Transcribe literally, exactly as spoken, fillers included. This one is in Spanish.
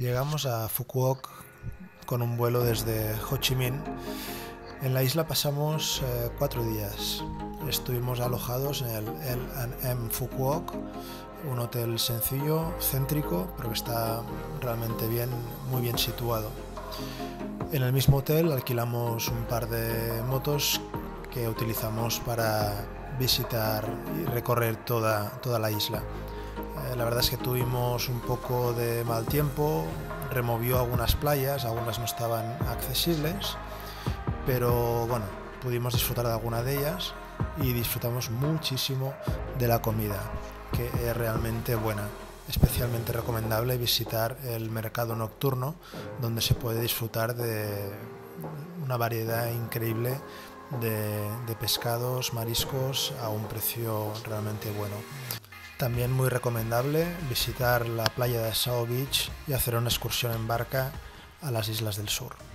Llegamos a Phu Quoc con un vuelo desde Ho Chi Minh. En la isla pasamos eh, cuatro días. Estuvimos alojados en el L and M Phu Quoc, un hotel sencillo, céntrico, pero que está realmente bien, muy bien situado. En el mismo hotel alquilamos un par de motos que utilizamos para visitar y recorrer toda, toda la isla. Eh, la verdad es que tuvimos un poco de mal tiempo, removió algunas playas, algunas no estaban accesibles, pero bueno, pudimos disfrutar de alguna de ellas y disfrutamos muchísimo de la comida, que es realmente buena. Especialmente recomendable visitar el mercado nocturno, donde se puede disfrutar de una variedad increíble de, de pescados, mariscos a un precio realmente bueno. También muy recomendable visitar la playa de Sao Beach y hacer una excursión en barca a las islas del sur.